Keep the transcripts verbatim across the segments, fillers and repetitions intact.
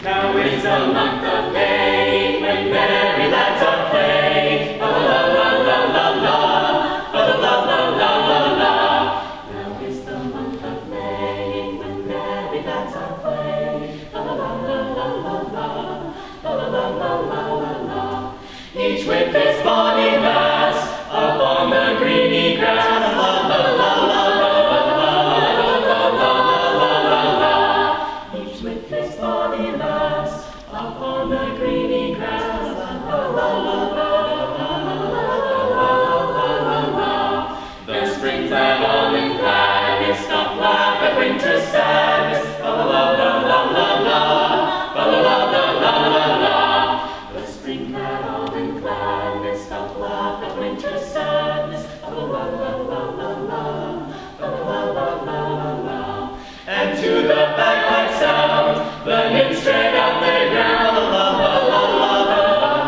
Now is the month of May, when merry lads are playing. La la la la la la, la la la la la la. Now is the month of May, when merry lads are playing. La la la la la la, la la la la la la. Each with his bonny lass upon the greeny grass. La la la la la la la la la la. Each with his bonny lass upon the greeny grass. La la la la la la la la. The springtime all in gladness doth laugh at winter's sadness. La la la la la la la la la la la la. The springtime all in gladness doth laugh at winter's sadness. La la la la la la la la la la la. And to the bagpipe sound, the nymphs tread out their ground. La la la la la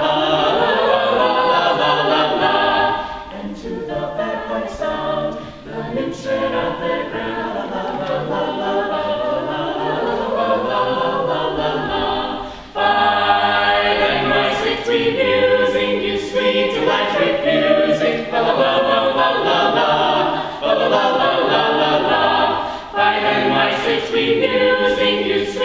la la la la. And to the bagpipe sound, the nymphs tread out their ground. La la la la la la la la. Five and my six we musing, you sweet delight refusing. La la la la la la la la la la la la. Five and my six we musing, you